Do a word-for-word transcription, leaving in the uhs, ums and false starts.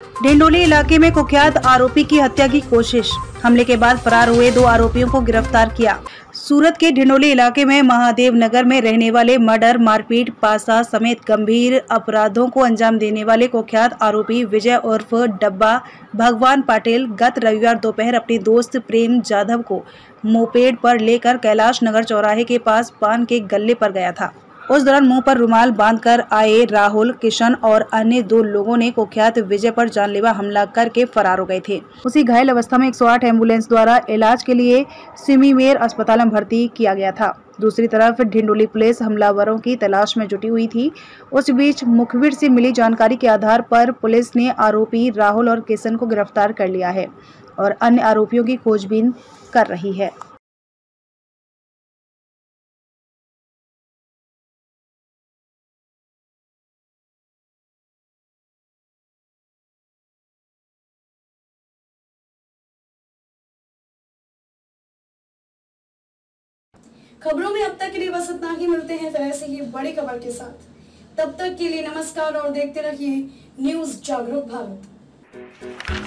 ढिंडोली इलाके में कुख्यात आरोपी की हत्या की कोशिश, हमले के बाद फरार हुए दो आरोपियों को गिरफ्तार किया। सूरत के ढिंडोली इलाके में महादेव नगर में रहने वाले मर्डर, मारपीट, पासा समेत गंभीर अपराधों को अंजाम देने वाले कुख्यात आरोपी विजय उर्फ डब्बा भगवान पाटिल गत रविवार दोपहर अपने दोस्त प्रेम जाधव को मोपेड पर लेकर कैलाश नगर चौराहे के पास पान के गल्ले पर गया था। उस दौरान मुंह पर रुमाल बांधकर आए राहुल, किशन और अन्य दो लोगों ने कुख्यात विजय पर जानलेवा हमला करके फरार हो गए थे। उसी घायल अवस्था में एक सौ आठ एम्बुलेंस द्वारा इलाज के लिए सिमीमेर अस्पताल में भर्ती किया गया था। दूसरी तरफ ढिंडोली पुलिस हमलावरों की तलाश में जुटी हुई थी। उस बीच मुखबिर से मिली जानकारी के आधार पर पुलिस ने आरोपी राहुल और किशन को गिरफ्तार कर लिया है और अन्य आरोपियों की खोजबीन कर रही है। खबरों में अब तक के लिए बस इतना ही। मिलते हैं फिर ऐसे ही बड़ी खबर के साथ। तब तक के लिए नमस्कार और देखते रहिए न्यूज़ जागरूक भारत।